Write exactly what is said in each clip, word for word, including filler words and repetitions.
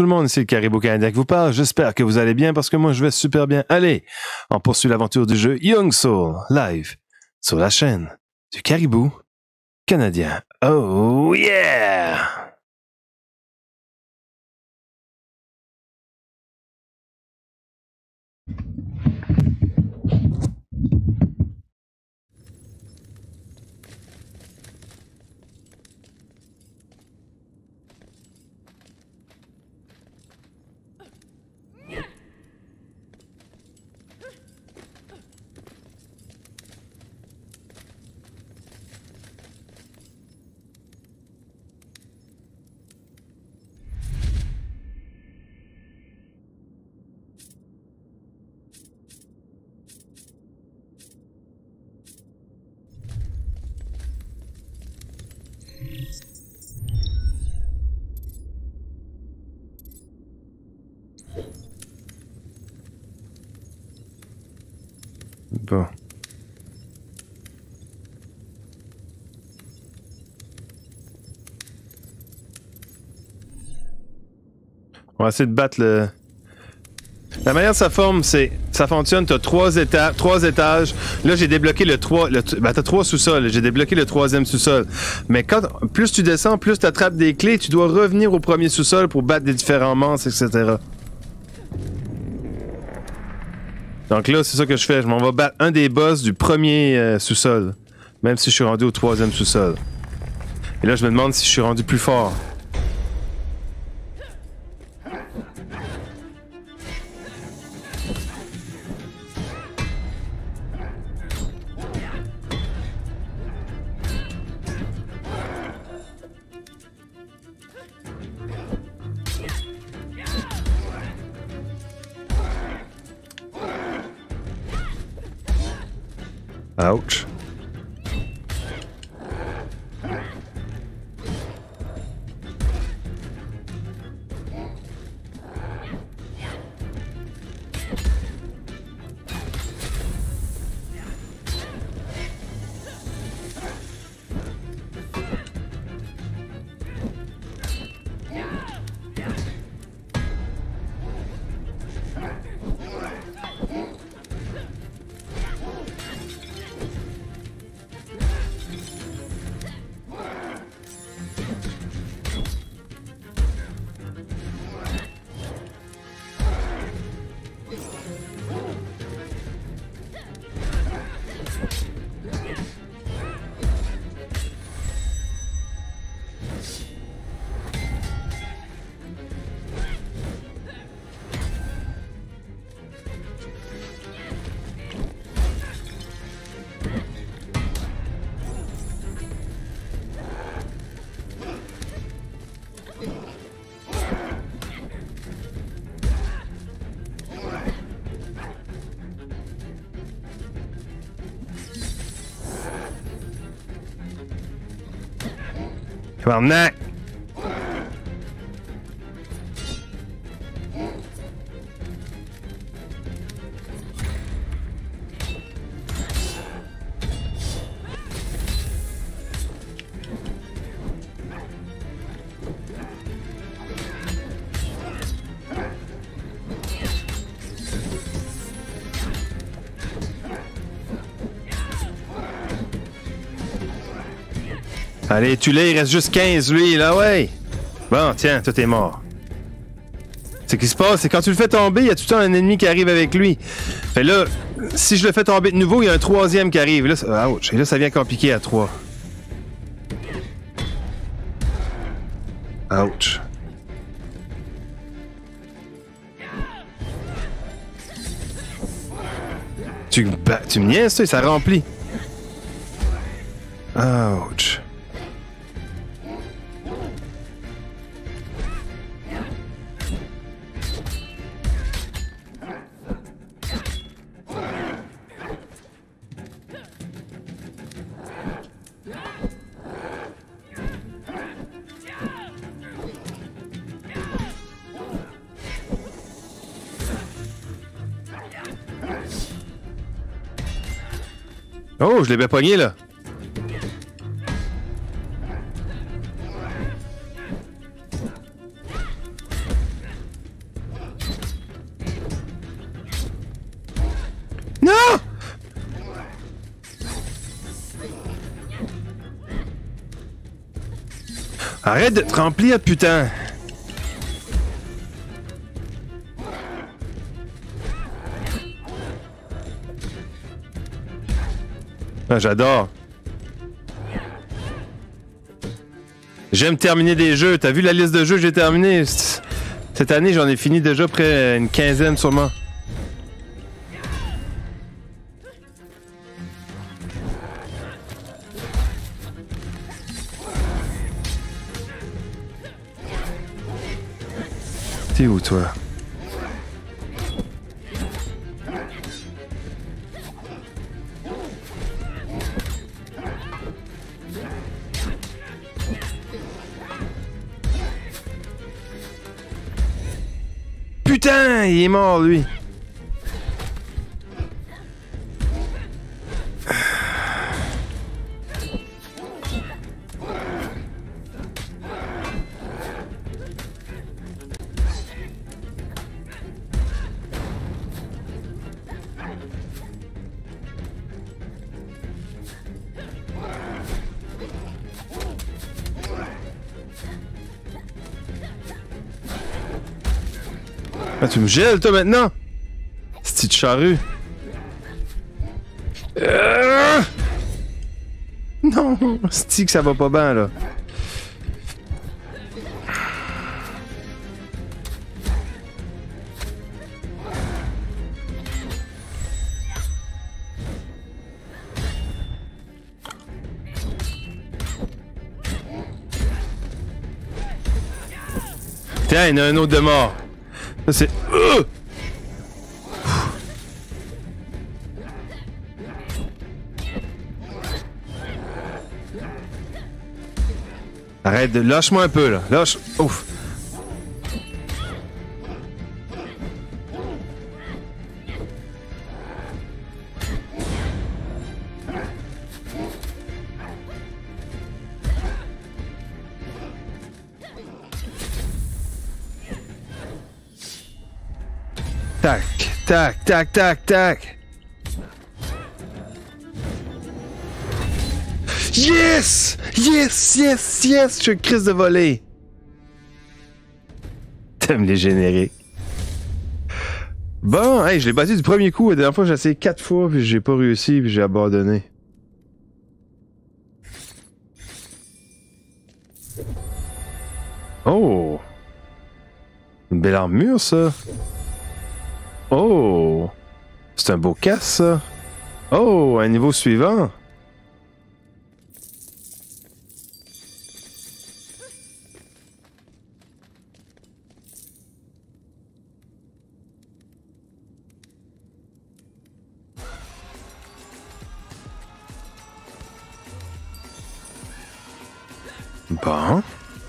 Tout le monde ici, le Caribou Canadien qui vous parle. J'espère que vous allez bien parce que moi, je vais super bien. Allez, on poursuit l'aventure du jeu Young Soul, live, sur la chaîne du Caribou Canadien. Oh yeah! Bon. On va essayer de battre le... La manière de sa forme, c'est... Ça fonctionne, t'as trois étages, trois étages. Là, j'ai débloqué le trois... Le... Ben, t'as trois sous-sols. J'ai débloqué le troisième sous-sol. Mais quand... Plus tu descends, plus tu attrapes des clés, tu dois revenir au premier sous-sol pour battre des différents monstres, et cetera. Donc là, c'est ça que je fais. Je m'en vais battre un des boss du premier euh, sous-sol. Même si je suis rendu au troisième sous-sol. Et là, je me demande si je suis rendu plus fort. Ouch. Tabarnak! Allez, tu l'as, il reste juste quinze, lui, là, ouais! Bon, tiens, toi, t'es mort. Ce qui se passe, c'est quand tu le fais tomber, il y a tout le temps un ennemi qui arrive avec lui. Fait là, si je le fais tomber de nouveau, il y a un troisième qui arrive. Là, ça, ouch, et là, ça vient compliqué à trois. Ouch. Tu, bah, tu me niaises, ça, ça remplit. Ouch. Oh, je l'ai bien pogné, là. Arrête de te remplir, putain! Ah, j'adore. J'aime terminer des jeux. T'as vu la liste de jeux que j'ai terminé? Cette année, j'en ai fini déjà près une quinzaine sûrement. T'es où, toi? Putain, il est mort, lui. Ah, tu me gèles, toi, maintenant? Petite charrue. Euh... Non, c'est que ça va pas bien, là. Tiens, il y en a un autre de mort. Ça, c'est... Euh! Arrête de... Lâche-moi un peu, là. Lâche... Ouf. Tac, tac, tac, tac, tac. Yes! Yes, yes, yes! Je suis une crise de volée. T'aimes les génériques. Bon, hey, je l'ai battu du premier coup. La dernière fois, j'ai essayé quatre fois, puis j'ai pas réussi, puis j'ai abandonné. Oh! Une belle armure, ça. Oh! C'est un beau casse, ça. Oh, un niveau suivant. Bon.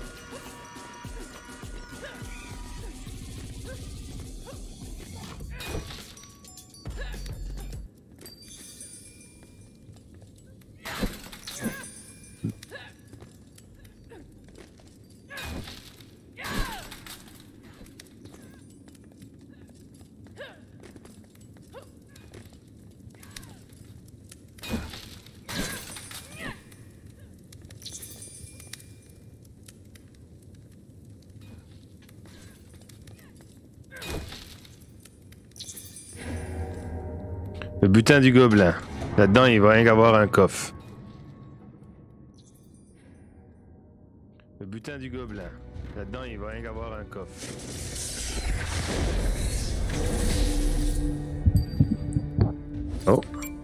Le butin du gobelin. Là-dedans, il va rien qu'avoir un coffre. Le butin du gobelin. Là-dedans, il va rien qu'avoir un coffre. Oh.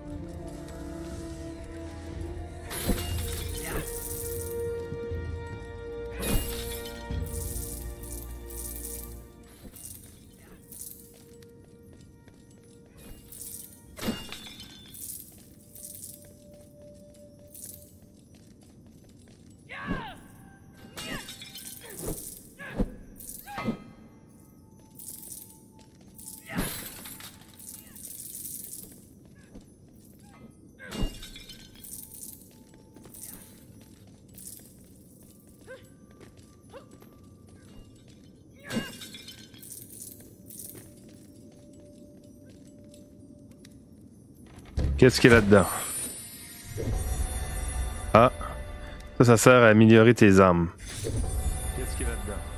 Qu'est-ce qu'il y a là-dedans? Ah, ça, ça sert à améliorer tes armes.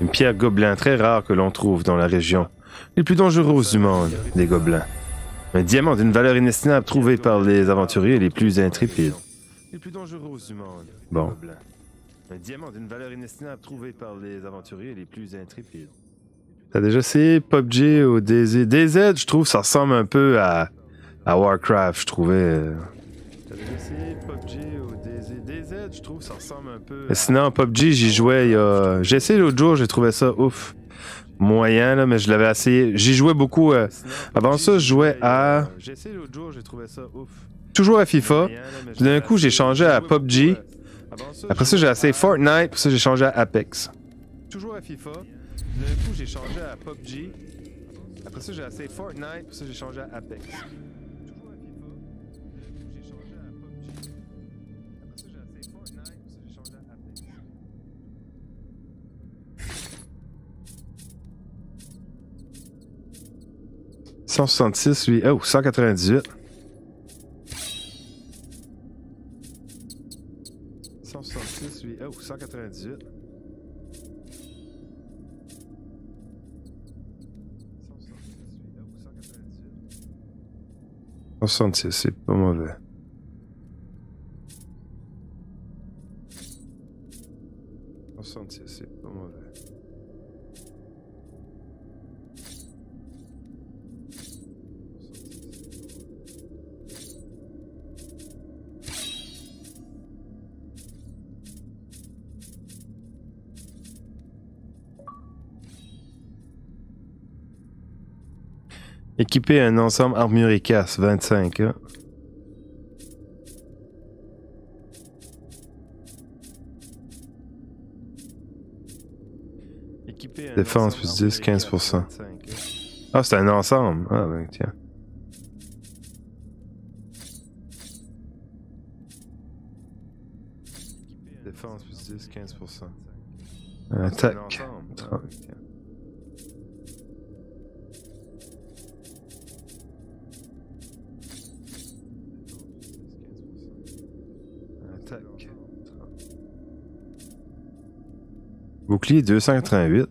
Une pierre gobelin très rare que l'on trouve dans la région. Les plus dangereuses du monde, les gobelins. Un diamant d'une valeur inestimable trouvé par les aventuriers les plus intrépides. Les plus dangereuses du monde. Bon. Un diamant d'une valeur inestimable trouvé par les aventuriers les plus intrépides. T'as déjà essayé P U B G ou D Z? D Z, je trouve, ça ressemble un peu à, à Warcraft, je trouvais. Euh... T'as déjà essayé P U B G ou D Z? D Z, je trouve, ça ressemble un peu. À... Sinon, P U B G, j'y jouais il y a. J'ai essayé l'autre jour, j'ai trouvé ça ouf. Moyen, là, mais je l'avais essayé. J'y jouais beaucoup. Euh... Avant ça, je jouais à. J'ai essayé l'autre jour, j'ai trouvé ça ouf. Toujours à FIFA. Puis d'un coup, j'ai changé à P U B G. Après ça, j'ai essayé Fortnite. Puis ça, j'ai changé à Apex. Toujours à FIFA. D'un coup, j'ai changé à P U B G. Après ça, j'ai essayé Fortnite. Puis ça, j'ai changé à Apex. Toujours à FIFA. D'un coup, j'ai changé à P U B G. Après ça, j'ai essayé Fortnite. Puis ça, j'ai changé à Apex. cent soixante-six, lui. Oh, cent quatre-vingt-dix-huit. cent soixante-six, lui. Oh, cent quatre-vingt-dix-huit. cent soixante-six, c'est pas mauvais. cent soixante-six, c'est pas mauvais. Équiper un ensemble armure et casse, vingt-cinq. Hein? Défense plus dix, quinze pour cent. Ah, c'est un ensemble. Ah, ben tiens. Défense plus dix, quinze pour cent. Attaque. trente. Attaque. Bouclier deux cent quatre-vingt-huit.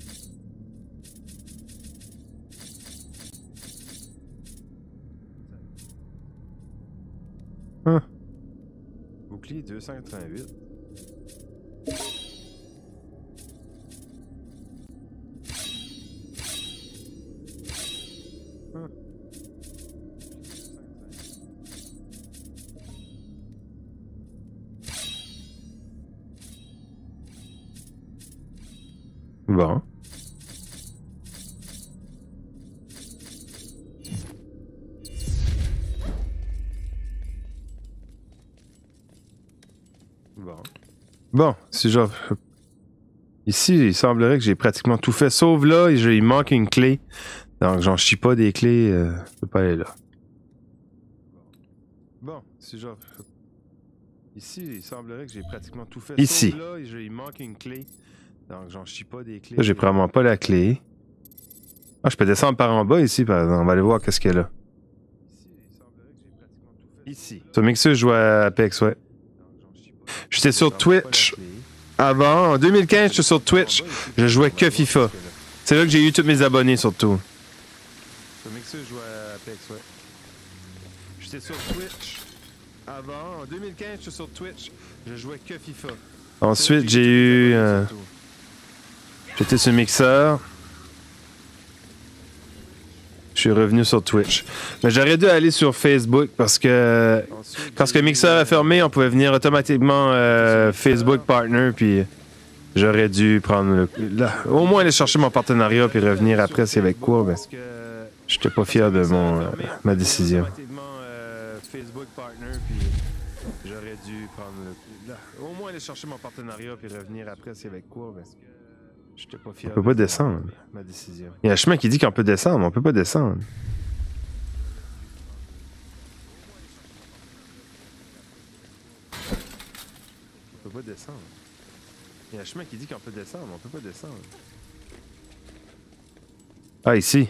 Hein? Bouclier deux cent quatre-vingt-huit. Hein? Bon. Bon. Bon, si genre... Ici, il semblerait que j'ai pratiquement tout fait, sauf là, il manque une clé. Donc, j'en chie pas des clés, euh, je peux pas aller là. Bon, si genre... Ici, il semblerait que j'ai pratiquement tout fait, ici. Sauf là, il manque une clé. Donc, j'en chie pas des clés. Là, j'ai probablement pas la clé. Ah, je peux descendre par en bas ici, par exemple. On va aller voir qu'est-ce qu'il y a là. Ici. Sur Mixer, je joue à Apex, ouais. J'étais sur Twitch avant. En deux mille quinze, j'étais sur Twitch. Je jouais que FIFA. C'est là que j'ai eu tous mes abonnés, surtout. Sur Mixer, je jouais à Apex, ouais. J'étais sur Twitch avant. En deux mille quinze, j'étais sur Twitch. Je jouais que FIFA. Ensuite, j'ai eu... Euh... J'étais sur Mixer. Je suis revenu sur Twitch. Mais j'aurais dû aller sur Facebook parce que quand ce Mixer a fermé, on pouvait venir automatiquement euh, Facebook Partner, puis j'aurais dû prendre le... Là, au moins aller chercher mon partenariat puis revenir après s'il y avait quoi, mais j'étais pas fier de mon euh, ma décision. Facebook Partner, puis j'aurais dû prendre le... Là, au moins aller chercher mon partenariat puis revenir après s'il y avait quoi, mais j'étais pas fier. On peut pas descendre. Ma décision. Il y a un chemin qui dit qu'on peut descendre, on peut pas descendre. On peut pas descendre. Il y a un chemin qui dit qu'on peut descendre, on peut pas descendre. Ah, ici.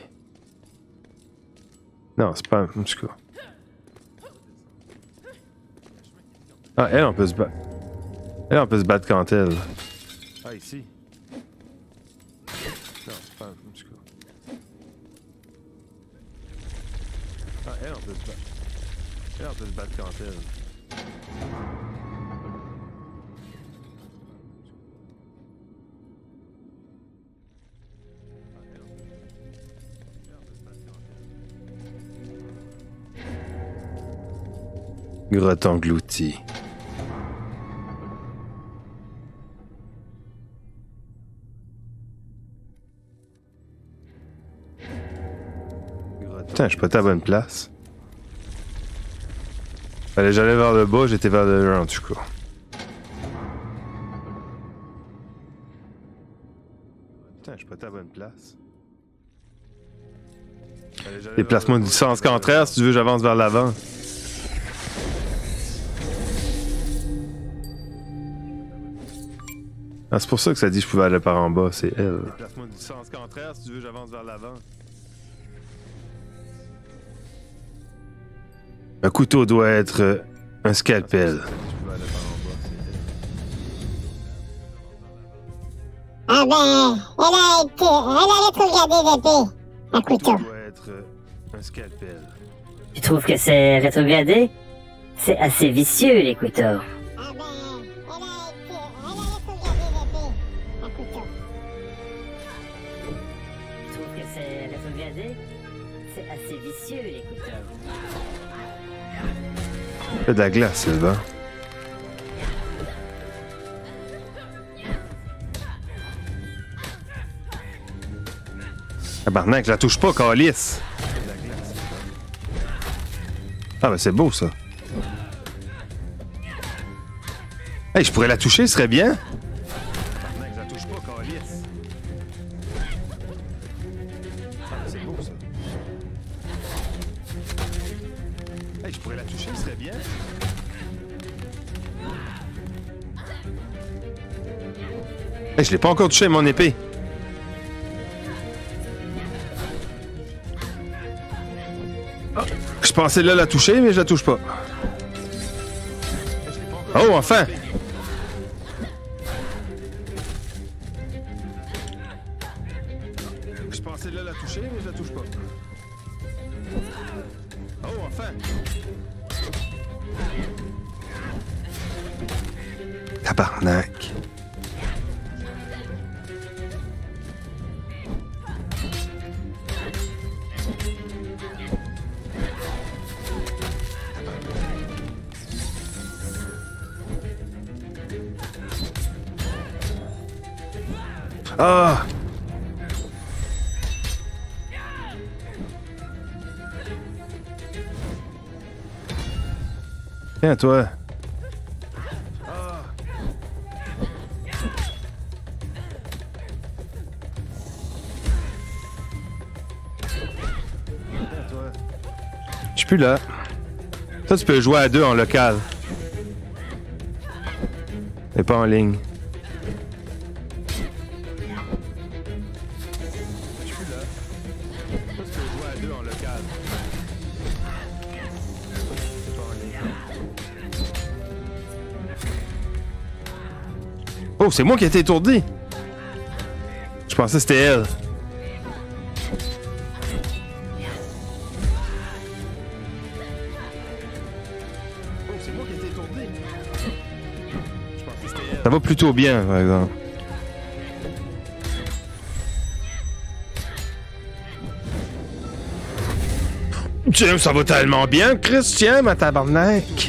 Non, c'est pas... En tout cas. Ah, elle, on peut se battre. Elle, on peut se battre quand elle. Ah, ici. Enfin, en tout cas. Ah, elle, on peut se battre. Elle, on peut se battre quand elle. Grotte engloutie. Putain, je suis pas à la bonne place. Fallait j'allais vers le bas, j'étais vers le haut en tout cas. Putain, je suis pas à la bonne place. Déplace-moi du sens contraire si tu veux j'avance vers l'avant. Ah, c'est pour ça que ça dit que je pouvais aller par en bas, c'est elle. Déplace-moi du sens contraire si tu veux j'avance vers l'avant. Un couteau doit être un scalpel. Ah ben, elle a été, elle a rétrogradé d'épée. Un couteau. doit être un scalpel. Tu trouves que c'est rétrogradé? C'est assez vicieux, les couteaux. Ah ben, elle a été, elle a rétrogradé d'épée. Un couteau. Tu trouves que c'est rétrogradé? C'est assez vicieux, les couteaux. Il y a de la glace, Sylvain. Tabarnak, je la touche pas, calice. Ah, ben c'est beau, ça. Hey, je pourrais la toucher, ce serait bien. Tabarnak, je la touche pas, calice. Ah, ben c'est beau, ça. Hey, je pourrais la toucher, ce serait bien. Hey, je l'ai pas encore touché, mon épée. Je pensais là la toucher, mais je la touche pas. Oh, enfin! Je pensais là la toucher, mais je la touche pas. Oh, enfin! Tabarnak. Ah! Tiens, toi. Je suis plus là. Ça, tu peux jouer à deux en local. Et pas en ligne. Oh, c'est moi qui ai été étourdi! Je pensais que c'était elle. Oh, c'est moi qui ai été étourdi! Je pensais que c'était elle. Ça va plutôt bien, par exemple. Tiens, ça va tellement bien, Christian, ma tabarnak!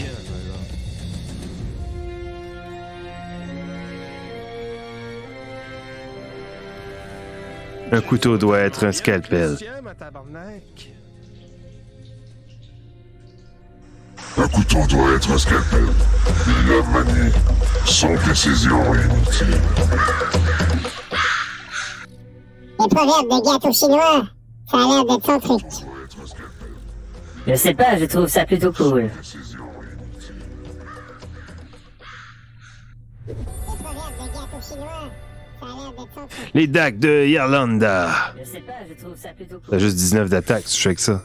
Un couteau doit être un scalpel. Un couteau doit être un scalpel. Il la manie sans décision inutile. Les proverbes de gâteau chinois, ça a l'air d'être son truc. Je sais pas, je trouve ça plutôt cool. Les proverbes de gâteau chinois, ça a l'air d'être son truc. Les dagues de Yolanda. Je sais pas, je trouve ça plutôt cool. T'as juste dix-neuf d'attaque, tu fais avec ça.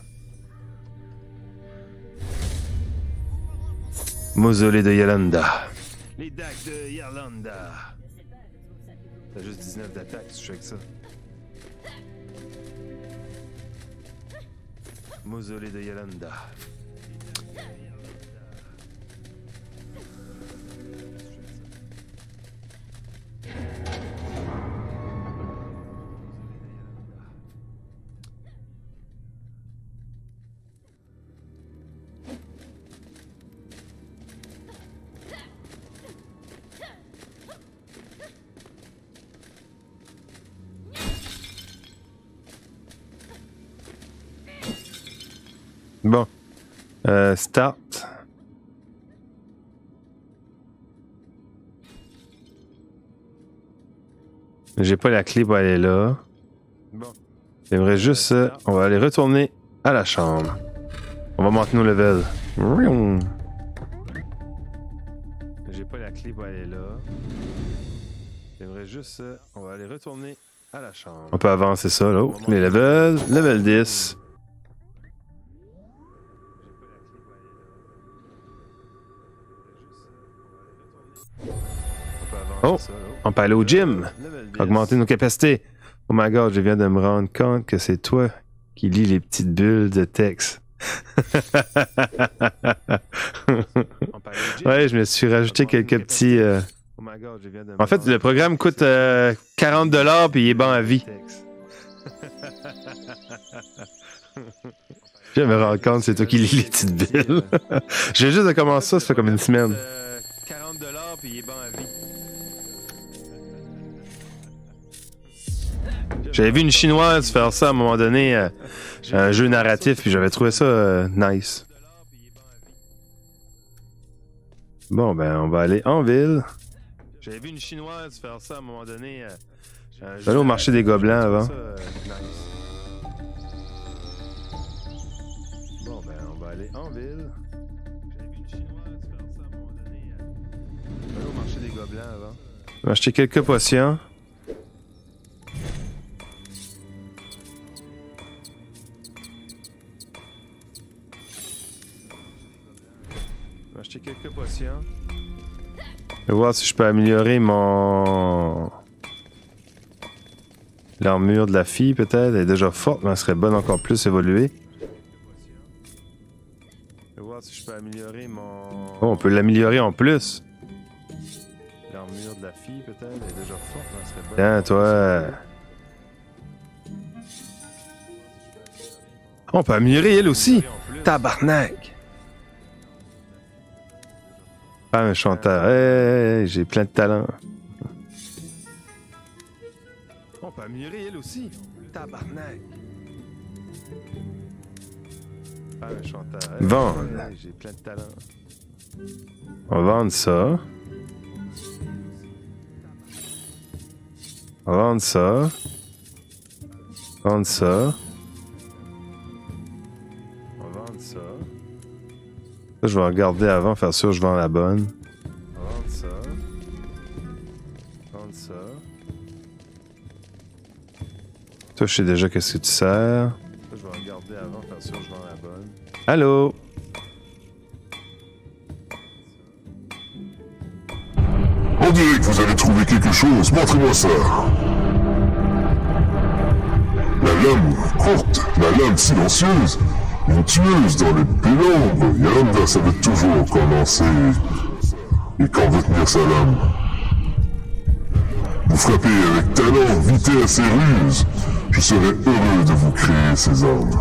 Mausolée de Yolanda. Les dagues de Yolanda. T'as juste dix-neuf d'attaque, tu fais avec ça. Mausolée de Yolanda. Bon. Euh, start. J'ai pas la clé pour aller là. Bon. J'aimerais juste... Euh, on va aller retourner à la chambre. On va monter nos levels. J'ai pas la clé pour aller là. J'aimerais juste... Euh, on va aller retourner à la chambre. On peut avancer ça, là. Oh, les levels. Level dix. Oh, on peut aller au gym. Augmenter nos capacités. Oh my god, je viens de me rendre compte que c'est toi qui lis les petites bulles de texte. Ouais, je me suis rajouté quelques petits... Euh... En fait, le programme coûte euh, quarante dollars puis il est bon à vie. Je me rends compte, c'est toi qui lis les petites bulles. Je viens juste de commencer ça, ça fait comme une semaine. quarante dollars puis il est bon à vie. J'avais vu une chinoise faire ça à un moment donné, euh, un jeu narratif, puis j'avais trouvé ça euh, nice. Bon, ben, on va aller en ville. J'avais vu une chinoise faire ça à un moment donné. Euh, je vais aller au marché des gobelins avant. Ça, euh, nice. Bon, ben, on va aller en ville. J'avais vu une chinoise faire ça à un moment donné. Euh, je vais aller au marché des gobelins avant. On va acheter quelques potions. Acheter quelques potions. Je vais voir si je peux améliorer mon... l'armure de la fille, peut-être. Elle est déjà forte, mais elle serait bonne encore plus évoluée. Je vais voir si je peux améliorer mon... Oh, on peut l'améliorer en plus. L'armure de la fille, peut-être. Elle est déjà forte, mais elle serait bonne. Tiens, toi... Oh, on peut améliorer elle aussi. Tabarnak! Ah, un chanteur. Hey, j'ai plein de talent. On peut améliorer elle aussi. Tabarnak. Ah, un chanteur. Hey, vendre. Hey, j'ai plein de talent. On va vendre ça. On va vendre ça. Vendre ça. On va vendre ça. Là, je vais regarder avant, faire sûr que je vends la bonne. Vendre ça. Vendre ça. Toi, je sais déjà qu'est-ce que tu sers. Là, je vais regarder avant, faire sûr que je vends la bonne. Allô? On dirait que vous avez trouvé quelque chose. Montrez-moi ça. La lame courte, la lame silencieuse. Une tueuse dans les pénombres. Yolanda savait toujours quand lancer et quand retenir sa lame. Vous frappez avec talent, vitesse et ruse. Je serais heureux de vous créer ces armes.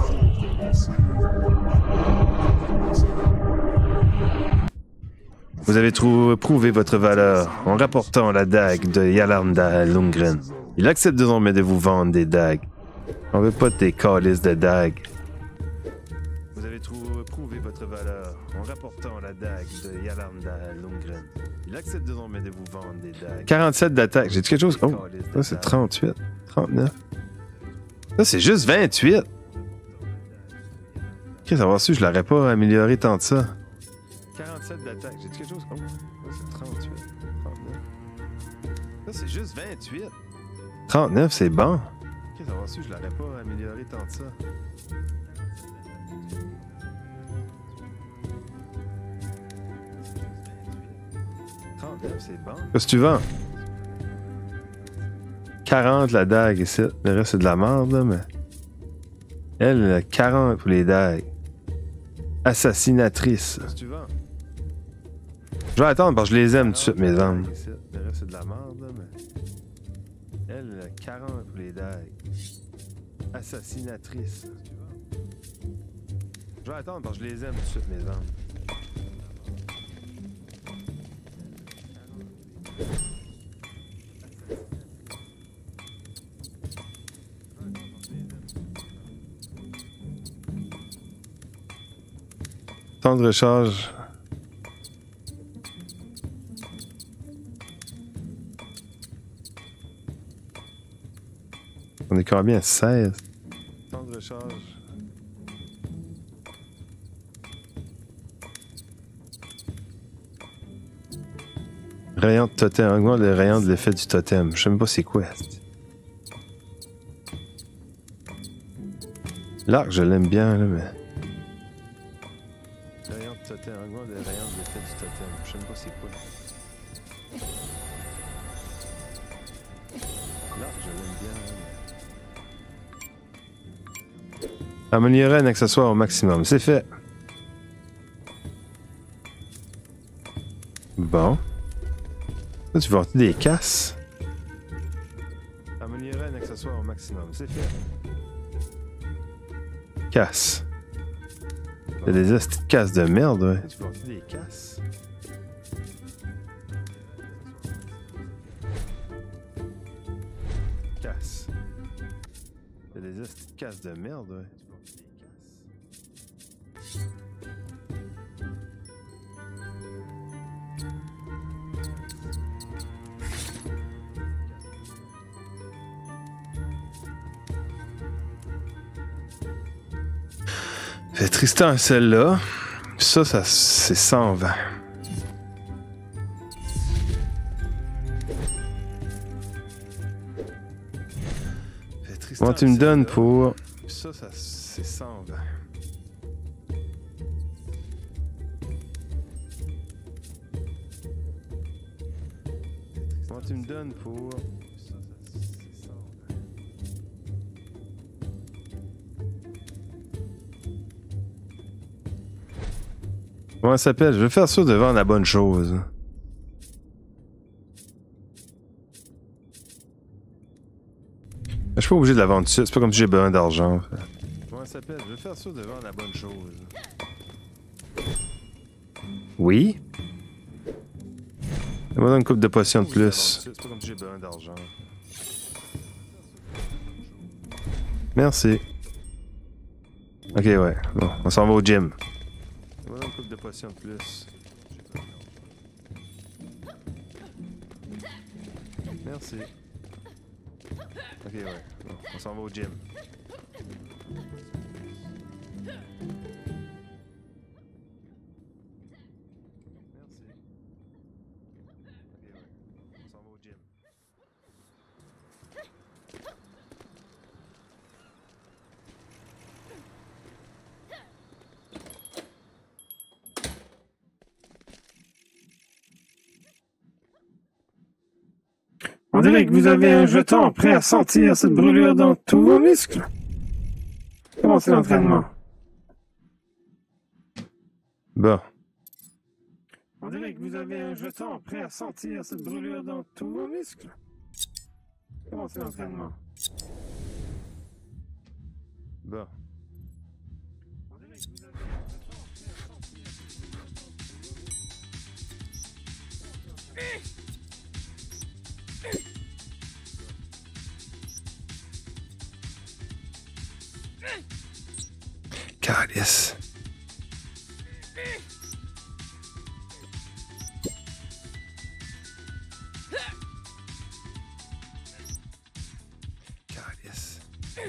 Vous avez trou- prouvé votre valeur en rapportant la dague de Yolanda Lundgren. Il accepte désormais de vous vendre des dagues. On veut pas de tes calices de dagues. Vous avez trou- prouvé votre valeur en rapportant la dague de Yolanda Lundgren. Il accepte désormais de vous vendre des dagues. quarante-sept d'attaque. J'ai dit quelque chose? Oh, ça c'est trente-huit. trente-neuf. Ça c'est juste vingt-huit. Ok, savoir si je l'aurais pas amélioré tant de ça. quarante-sept d'attaque. J'ai dit quelque chose? Oh, ça c'est trente-huit. trente-neuf. Ça c'est juste vingt-huit. trente-neuf, c'est bon. Ok, savoir si je l'aurais pas amélioré tant de ça. C'est bon. Qu'est-ce que tu vends? quarante la dague ici. Le reste c'est de la merde là, mais. Elle, quarante pour les dagues. Assassinatrice. Je vais attendre parce que je les aime tout de suite, mes armes. Le reste, c'est de la merde, là, mais... Elle, quarante pour les dagues. Assassinatrice. Je vais attendre parce que je les aime tout de suite, mes armes. Temps de recharge. On est combien? seize. Temps de recharge. Rayon de totem. Augmente le rayon de l'effet du totem. Je sais même pas c'est quoi. L'arc, je l'aime bien, là, mais... Rayon de totem. Augmente le rayon de l'effet du totem. Je sais même pas c'est quoi. L'arc, je l'aime bien, là, mais... Améliorer un accessoire au maximum. C'est fait. Bon. Là, tu vas avoir des casses. Améliorer un accessoire au maximum. C'est fait. Casse. Il y a des petites casses de merde, ouais. Tu vas avoir des casses. Casse. Il y a des petites casses de merde, ouais. Fait Tristan, celle-là. Ça, ça c'est cent vingt. Comment tu me donnes pour... Ça, ça c'est cent vingt. Comment tu me donnes pour... Comment ça s'appelle? Je vais faire ça de vendre la bonne chose. Je suis pas obligé de la vendre tout de suite. C'est pas comme si j'ai besoin d'argent. Comment ça s'appelle? Je vais faire ça de vendre la bonne chose. Oui? Ça me donne une coupe de potions de plus. C'est pas comme si j'ai besoin d'argent. Merci. Ok, ouais. Bon, on s'en va au gym. Voilà une coupe de potions de plus. Merci. Ok, ouais. Bon, on s'en va au gym. Merci. Ok, ouais. On s'en va au gym. On dirait que vous avez un jeton prêt à sentir cette brûlure dans tous vos muscles. Commencez l'entraînement. Bon. On dirait que vous avez un jeton prêt à sentir cette brûlure dans tous vos muscles. Commencez l'entraînement. Bon. On dirait que vous avez un jeton prêt à sentir cette Calice. Calice.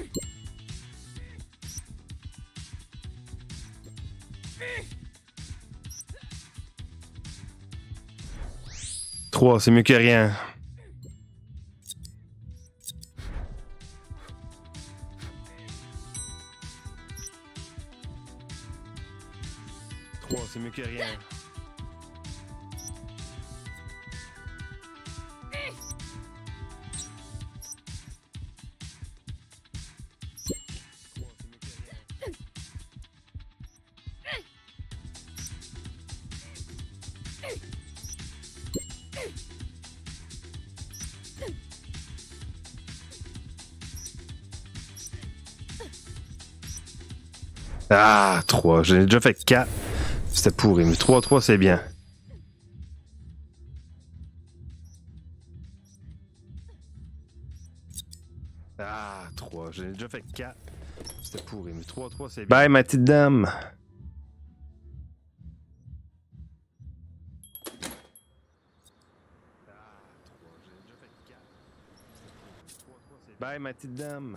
Trois, c'est mieux que rien. C'est mieux que rien. Ah, trois. J'en ai déjà fait quatre. C'était pourri, mais trois trois, c'est bien. Ah, trois. J'en ai déjà fait quatre. C'était pourri, mais trois trois, c'est bien. Bye, ma petite dame. Bye, ma petite dame.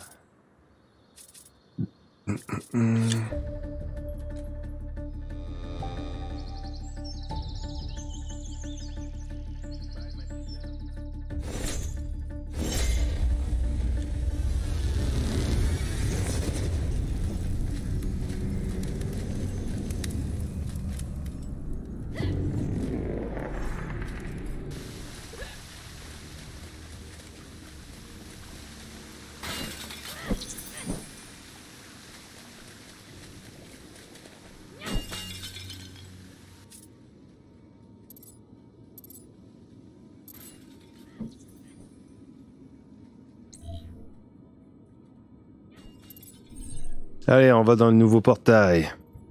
Allez, on va dans le nouveau portail.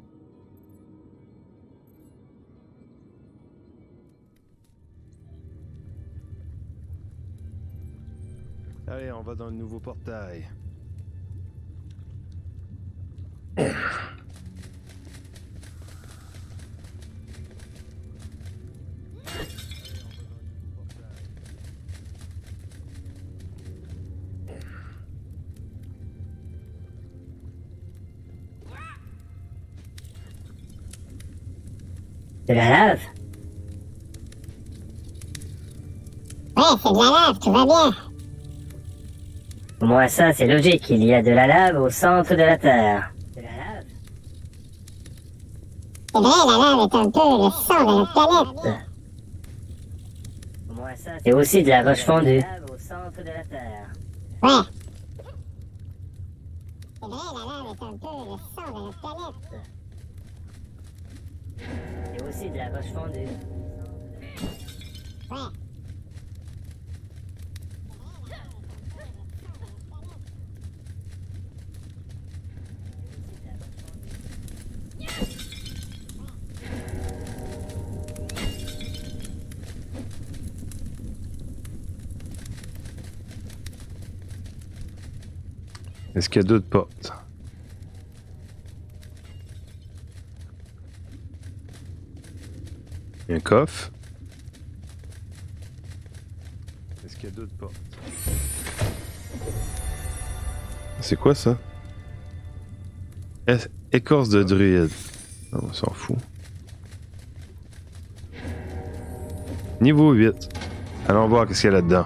Allez, on va dans le nouveau portail. De la lave? Ouais, c'est de la lave, tout va bien. Au moins ça, c'est logique. Il y a de la lave au centre de la Terre. De la lave? C'est vrai, la lave est un peu le sang de notre planète. Au moins ça, c'est aussi de la roche fondue. Au centre de la Terre. Ouais. C'est vrai, la lave est un peu le sang de notre planète. C'est aussi de la roche fondue. Ouais. Est-ce qu'il y a d'autres portes? Il y a un coffre. Est-ce qu'il y a d'autres portes? C'est quoi ça? É- Écorce de druide. Non, on s'en fout. Niveau huit. Allons voir qu'est-ce qu'il y a là-dedans.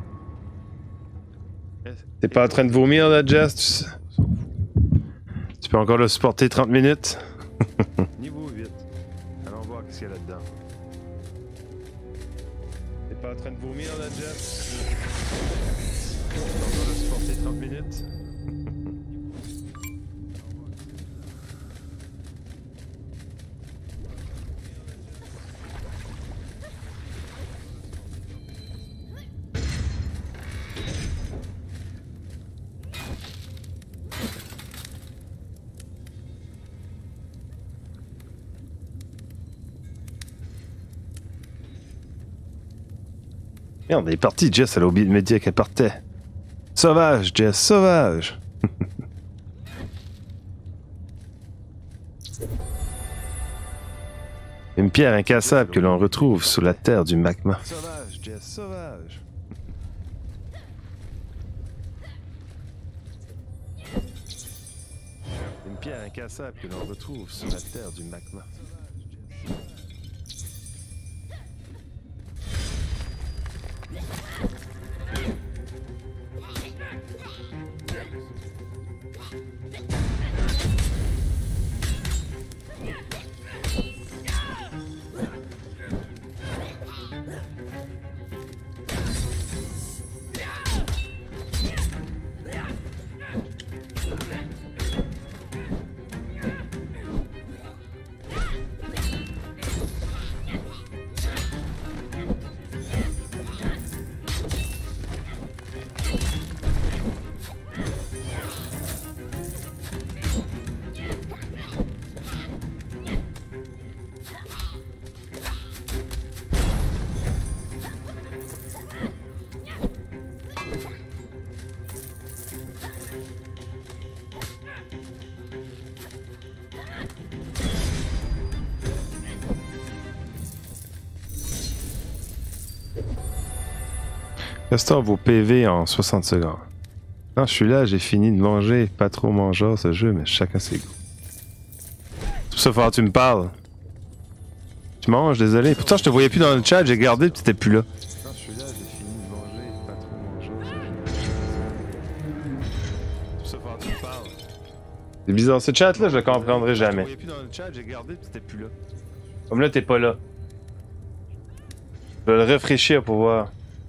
T'es pas en train de vomir là, Jess? Tu, sais. Tu peux encore le supporter trente minutes? Niveau huit. Allons voir qu'est-ce qu'il y a là-dedans. T'es pas en train de vomir là, Jess? Tu peux encore le supporter trente minutes? Merde, elle est partie, Jess, elle a oublié de me dire qu'elle partait. Sauvage, Jess, sauvage! Une pierre incassable que l'on retrouve sous la terre du magma. Sauvage, Jess, sauvage! Une pierre incassable que l'on retrouve sous la terre du magma. Restaure vos P V en soixante secondes. Non, je suis là, j'ai fini de manger. Pas trop mangeant ce jeu, mais chacun ses goûts. C'est pour ça qu'il faut que tu me parles. Tu manges, désolé. Pourtant, je te voyais plus dans le chat, j'ai gardé, tu t'étais plus là. Non, je suis là, j'ai fini de manger. Pas trop mangeant ce jeu. C'est pour ça qu'il faut que tu me parles. C'est bizarre, ce chat-là, je le comprendrai jamais. Je te voyais plus dans le chat, j'ai gardé, tu t'étais plus là. Comme là, t'es pas là. Je vais le rafraîchir pour voir.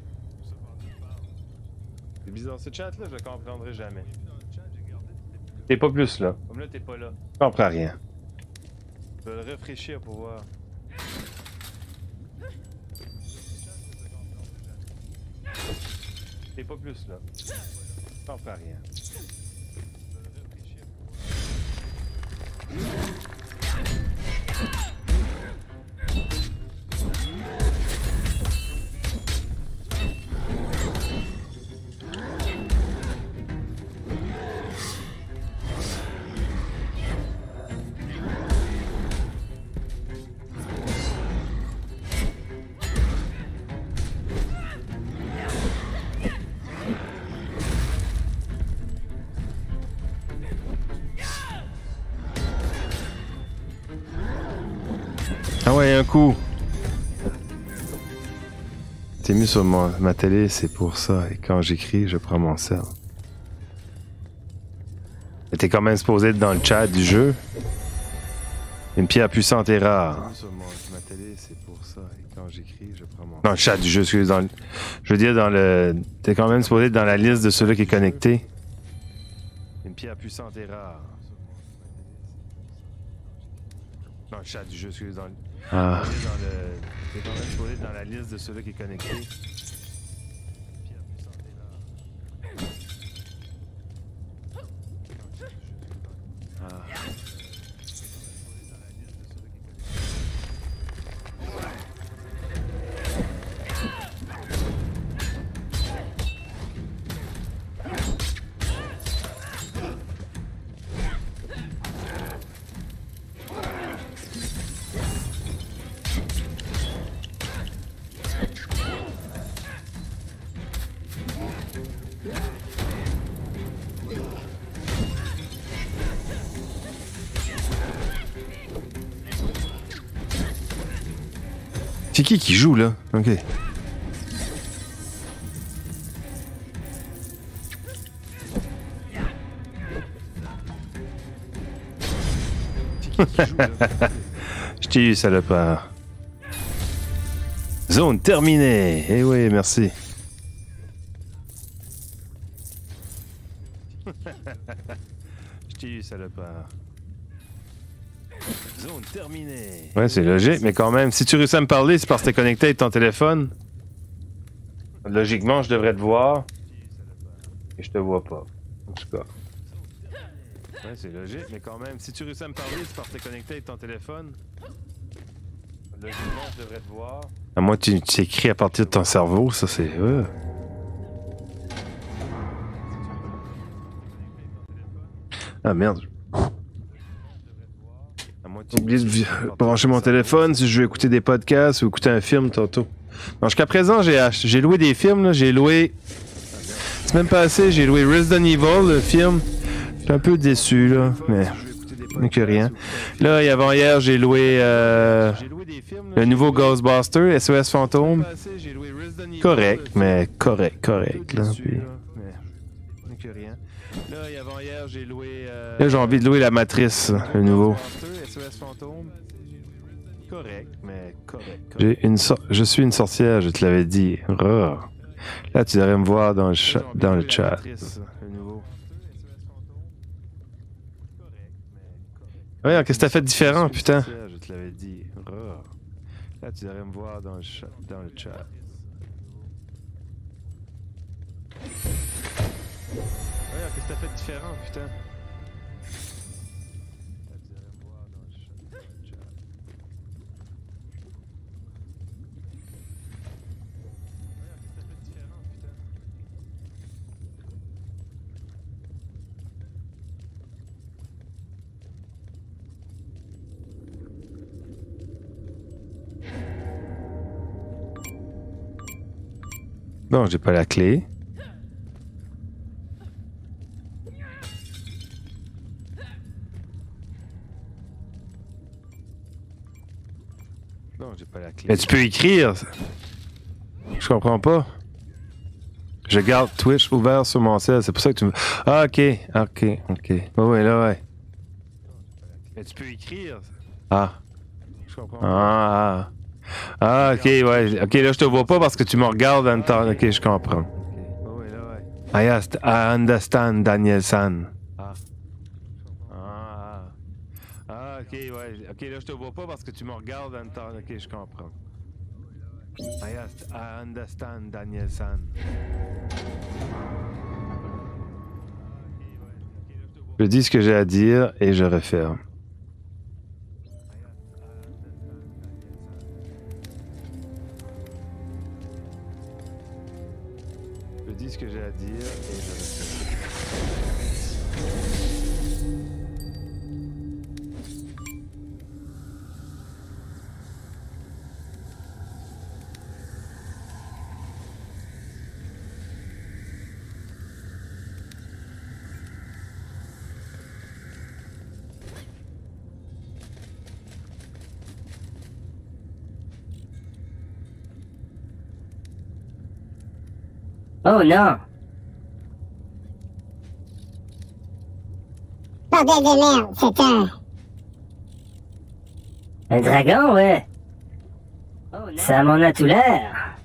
C'est bizarre, ce chat-là, je le comprendrai jamais. T'es pas plus là. Comme là, t'es pas là. Je comprends rien. Je vais le rafraîchir pour voir. T'es pas plus là. Je comprends rien. Ah ouais, un coup. T'es mis sur mon, ma télé, c'est pour ça. Et quand j'écris, je prends mon sel. Mais t'es quand même supposé être dans le chat du jeu. Une pierre puissante et rare. Sur mon, ma télé, c'est pour ça. Et quand j'écris, je prends mon. Dans le chat du jeu, excusez. Dans le, je veux dire, dans le. T'es quand même supposé être dans la liste de ceux-là qui est connecté. Une pierre puissante et rare. Dans le chat du jeu, excusez. Dans le. Ah. T'es quand même supposé être dans la liste de ceux-là qui est connecté. Ah. C'est qui qui joue là? Ok. Je t'ai eu, salopard. Zone terminée. Eh oui, merci. Je t'ai eu, salopard. Zone terminée. Ouais, c'est logique, mais quand même, si tu réussis à me parler, c'est parce que t'es connecté avec ton téléphone. Logiquement, je devrais te voir. Et je te vois pas. En tout cas. Ouais, c'est logique, mais quand même, si tu réussis à me parler, c'est parce que t'es connecté avec ton téléphone. Logiquement, je devrais te voir. À moins que tu t'écris à partir de ton cerveau, ça c'est. Euh. Ah merde. J'ai oublié de brancher mon téléphone si je veux écouter des podcasts ou écouter un film tantôt. Donc jusqu'à présent, j'ai ach... j'ai loué des films. J'ai loué. La semaine passée, j'ai loué Resident Evil, le film. J'étais un peu déçu, là, mais. Mais que rien. Là, et avant-hier, j'ai loué euh... le nouveau Ghostbuster, S O S Fantôme. Correct, mais correct, correct. Là, puis... Là, et avant-hier, j'ai loué. Euh... Là, j'ai envie de louer la Matrice, le nouveau. Correct, mais correct. J'ai une so... Je suis une sorcière, je te l'avais dit. Oh. Là, tu devrais me voir dans le, cha... dans le chat. Ouais, qu'est-ce que t'as fait de différent, putain? Je te l'avais dit. Oh. Là, tu devrais me voir dans le, cha... dans le chat. Ouais, qu'est-ce que t'as fait de différent, putain? Bon, j'ai pas la clé. Bon, j'ai pas la clé. Mais tu peux écrire. Je comprends pas. Je garde Twitch ouvert sur mon cell, c'est pour ça que tu me... Ah, ok, ok, ok. Ouais, ouais, là, ouais. Mais tu peux écrire. Ah. Je comprends pas. Ah, ah. Ah, ok, ouais. Ok, là, je te vois pas parce que tu me regardes en temps. Ok, je comprends. Ouais, ouais, là, ouais. I, asked, I understand, Daniel-san. Ah. Ah. Ah, ok, ouais. Ok, là, je te vois pas parce que tu me regardes en temps. Ok, je comprends. I, asked, I understand, Daniel-san. Je dis ce que j'ai à dire et je referme. Je dis ce que j'ai à dire et je referme. Oh non! Bordel de merde, c'est un... Un dragon, ouais! Ça m'en a tout l'air!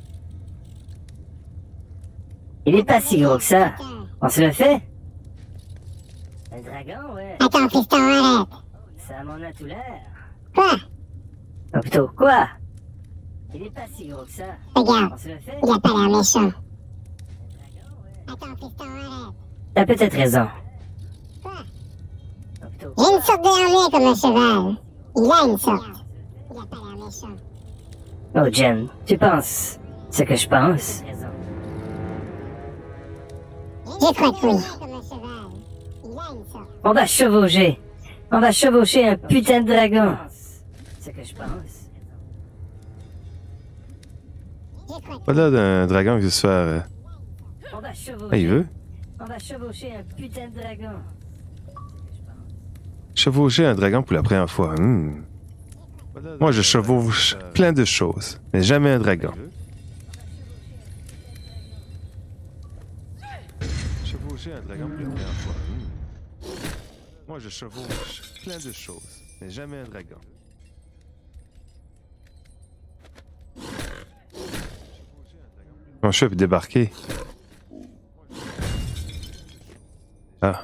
Il est pas si gros que ça! On se le fait? Un dragon, ouais! Attends, fiston, arrête. Ça m'en a tout l'air! Quoi? Oh, plutôt, quoi? Il est pas si gros que ça! Regarde, On se le fait? il a pas l'air méchant. Attends, fiston, arrête. T'as peut-être raison. Quoi? Oh, plutôt, J'ai une sorte de harnais comme un cheval. Il a une sorte. Il a pas l'air méchant. oh, Jen, tu penses ce que je pense? Je crois que oui. Comme un cheval. Il a une sorte. On va chevaucher! On va chevaucher un putain de dragon! Ce que je pense? Je crois que Pas là d'un dragon qui veut se faire. euh, On va chevaucher! Ah, il veut? On va chevaucher un putain de dragon! Chevaucher un dragon pour la première fois. Hmm. Moi, je chevauche plein de choses, mais jamais un dragon. Chevaucher un dragon pour la première fois. Hmm. Moi, je chevauche plein de choses, mais jamais un dragon. Comment je fais pour débarquer? Ah.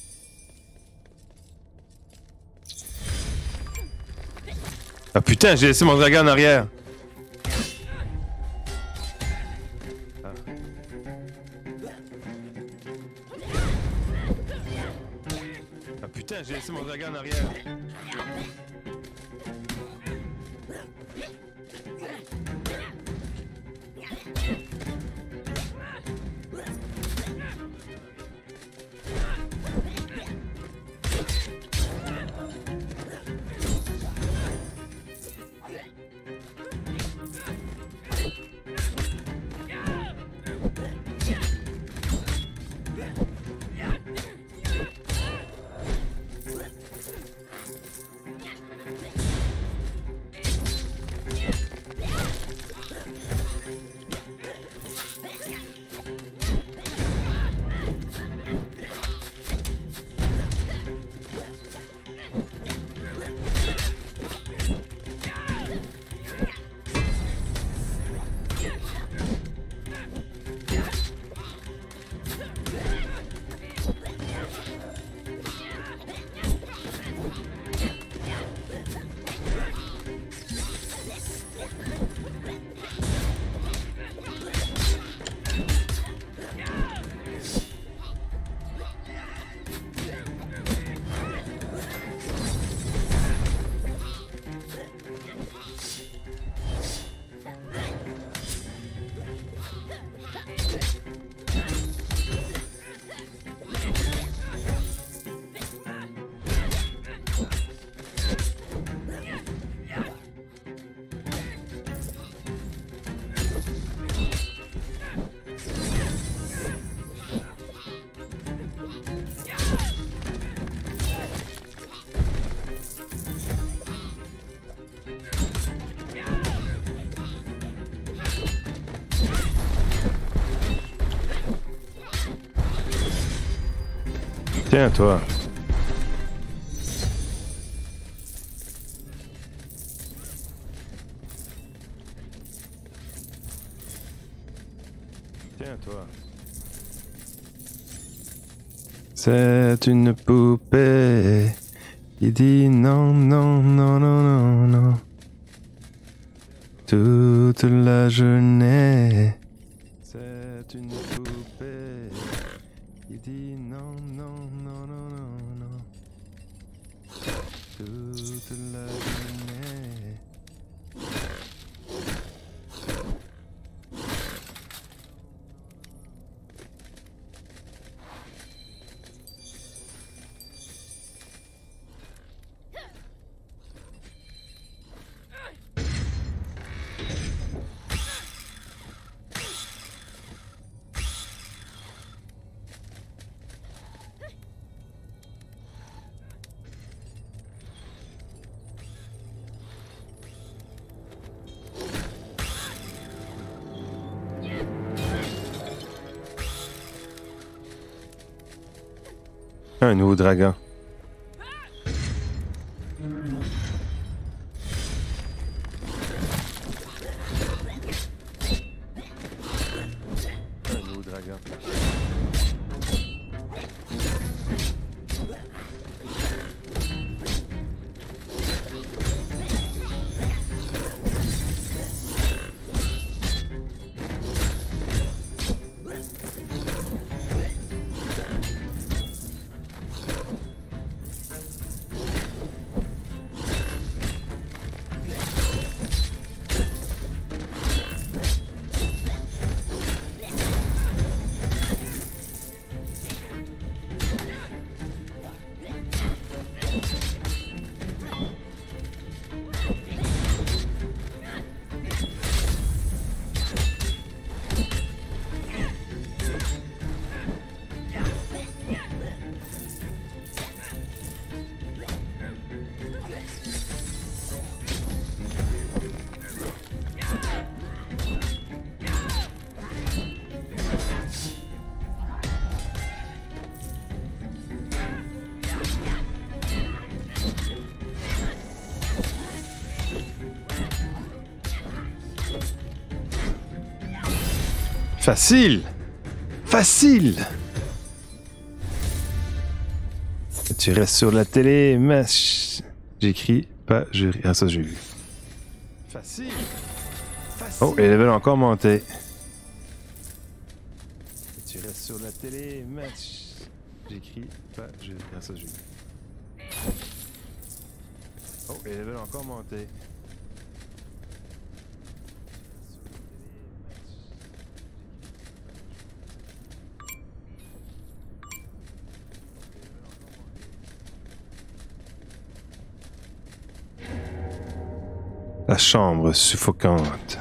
Ah putain, j'ai laissé mon dragon en arrière. Ah. Ah putain, j'ai laissé mon dragon en arrière. Tiens, toi. Tiens, toi. C'est une poupée qui dit non, non, non, non, non, non. Toute la journée. C'est une poupée qui dit non, non, non, non, non, non. Toute la journée. Un nouveau dragon. Un nouveau dragon. Facile! Facile! Tu restes sur la télé, mais... J'écris pas, je... Ah, ça, j'ai vu. Facile! Facile! Oh, les levels ont encore monté. Tu restes sur la télé, mais... J'écris pas, je... Ah, ça, j'ai vu. Oh, les levels ont encore monté. La chambre suffocante.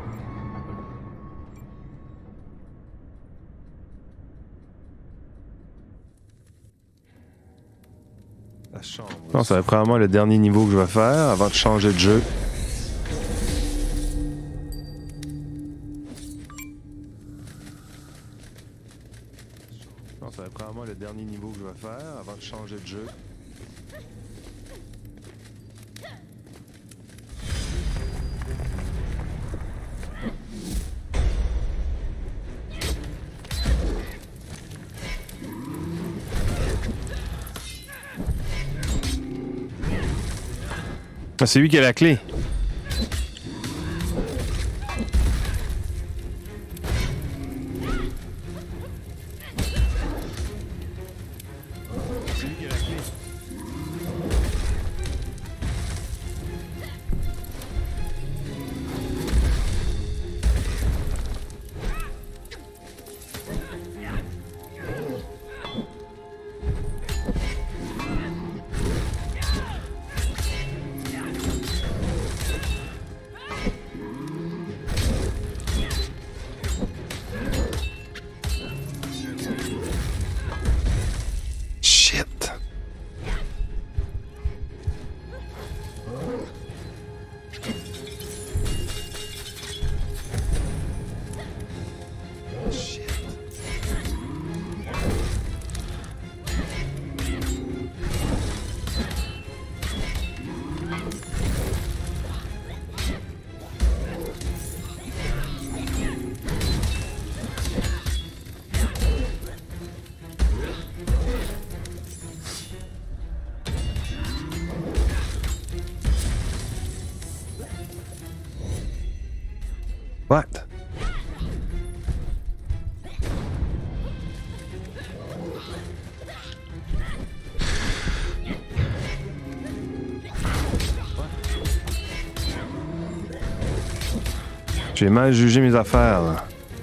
La chambre. Non, ça va être probablement le dernier niveau que je vais faire avant de changer de jeu. Non, ça va être probablement le dernier niveau que je vais faire avant de changer de jeu. Ah, c'est lui qui a la clé. C'est lui qui a la clé. What? J'ai mal jugé mes affaires, là.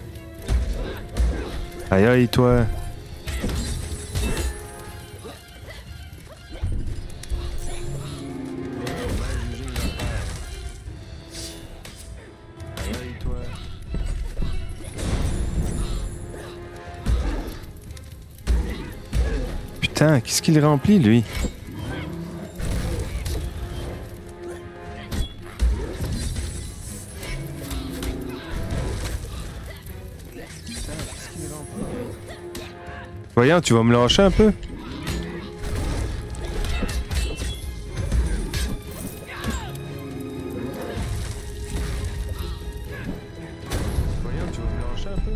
Aïe aïe, toi. Putain, qu'est-ce qu'il remplit, lui? Voyons, tu vas me lâcher un peu? Voyons, tu vas me lâcher un peu?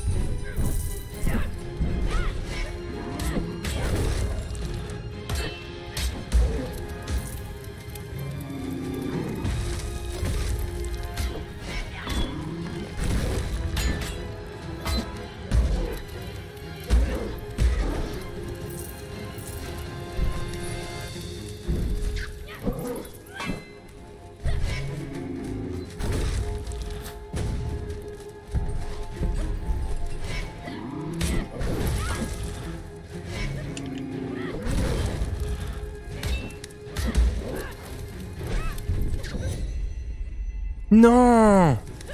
Non!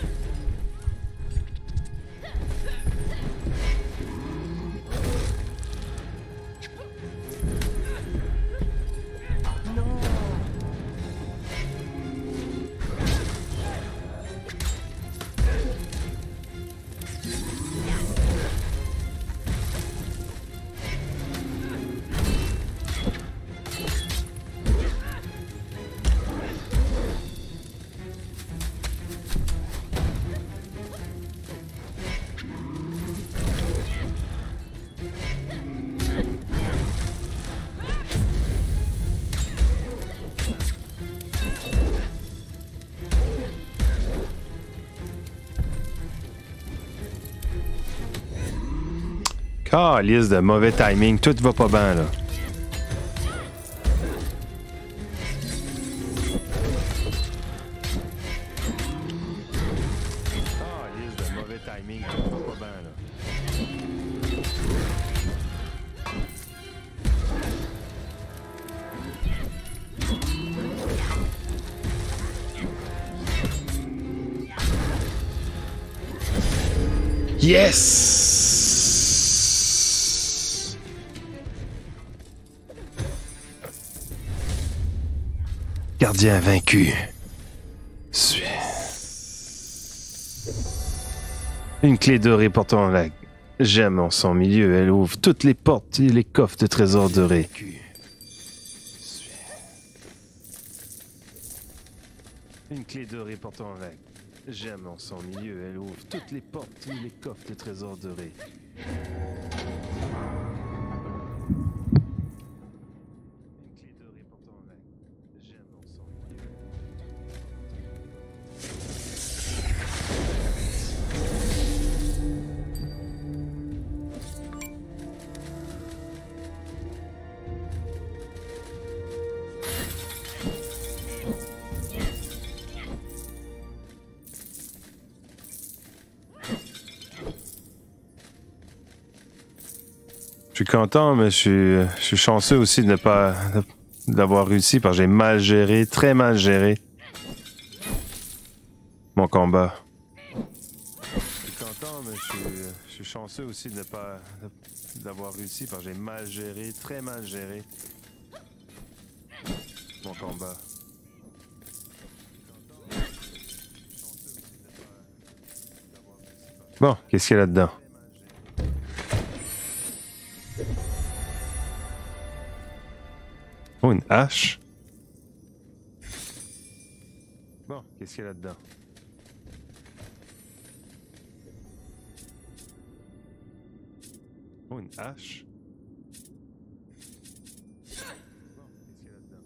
Calisse de mauvais timing, tout va pas bien, là. Calisse de mauvais timing, tout va pas bien, là. Yes! Gardien vaincu. Suis. Une clé dorée portant la gemme en son milieu. Elle ouvre toutes les portes et les coffres de trésors dorés. Suis. Une clé dorée portant la gemme en son milieu. Elle ouvre toutes les portes et les coffres de trésors dorés. Je suis content, mais je suis, je suis chanceux aussi de ne pas d'avoir réussi parce que j'ai mal géré, très mal géré mon combat. Je suis content, mais je suis, je suis chanceux aussi de ne pas d'avoir réussi parce que j'ai mal géré, très mal géré mon combat. Bon, qu'est-ce qu'il y a là-dedans? Oh, une hache. Bon, qu'est-ce qu'il y a là-dedans? Oh, une hache. Bon, qu'est-ce qu'il y a là-dedans?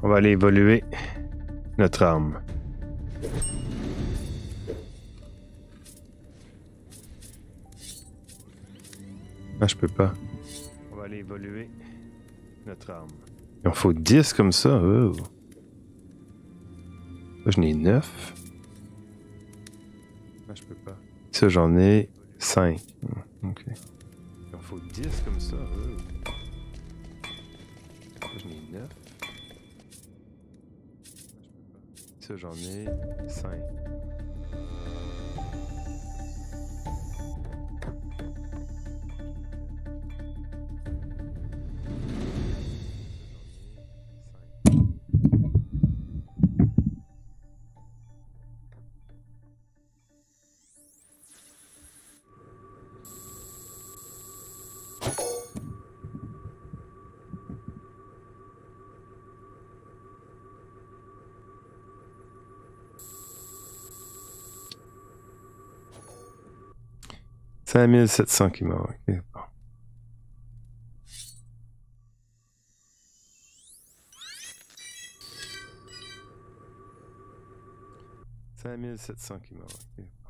On va aller évoluer notre arme. Ah, je peux pas. On va aller évoluer notre arme. Il en faut dix comme ça. Oh. Là, j'en ai neuf. Ah, je peux pas. Ça, j'en ai cinq. Ok. Il en faut dix comme ça. Oh. Là, j'en ai neuf. Ça, j'en ai cinq. cinq mille sept cents qui manquent. Okay, bon. cinq mille sept cents qui manquent. Okay, bon.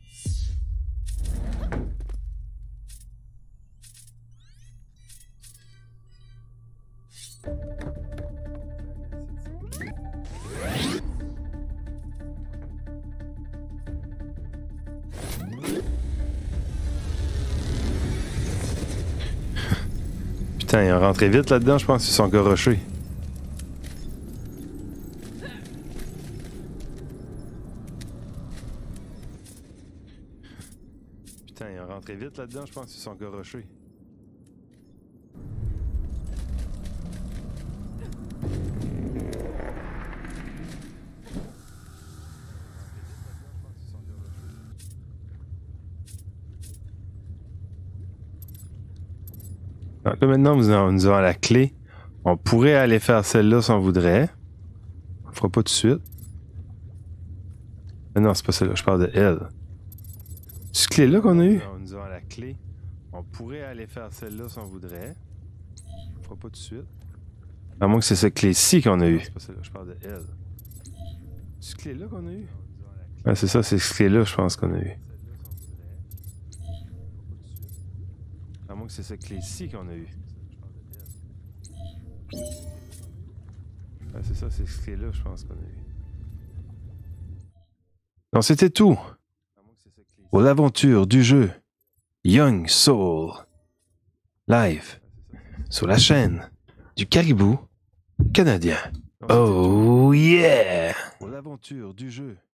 Putain, ils ont rentré vite là-dedans, je pense qu'ils sont gorochés. Putain, ils ont rentré vite là-dedans, je pense qu'ils sont gorochés. Donc là, maintenant, nous avons, nous avons la clé. On pourrait aller faire celle-là si on voudrait. On le fera pas tout de suite. Mais non, c'est pas celle-là, je parle de elle. C'est cette clé-là qu'on a eu? Nous avons la clé. On pourrait aller faire celle-là si on voudrait. On le fera pas tout de suite. À moins que c'est cette clé-ci qu'on a eu. C'est pas celle-là, je parle de elle. C'est cette clé-là qu'on a eu? Ouais, c'est ça, c'est cette clé-là, je pense qu'on a eu. À moins que c'est cette clé-ci qu'on a eu. Ah, c'est ça, c'est cette clé-là, je pense qu'on a eu. Non, c'était tout. Pour l'aventure du jeu Young Soul. Live. Sur la chaîne du Caribou Canadien. Oh yeah! Pour l'aventure du jeu